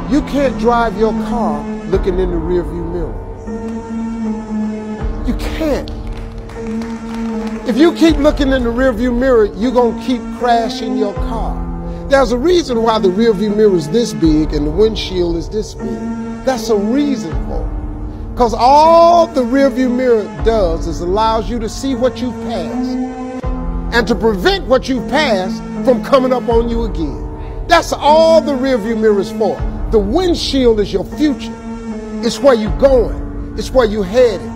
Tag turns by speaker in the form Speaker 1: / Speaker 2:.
Speaker 1: You can't drive your car looking in the rearview mirror. You can't. If you keep looking in the rearview mirror, you're going to keep crashing your car. There's a reason why the rearview mirror is this big and the windshield is this big. That's a reason for it. Because all the rearview mirror does is allows you to see what you've passed and to prevent what you've passed from coming up on you again. That's all the rearview mirror is for. The windshield is your future. It's where you're going. It's where you're headed.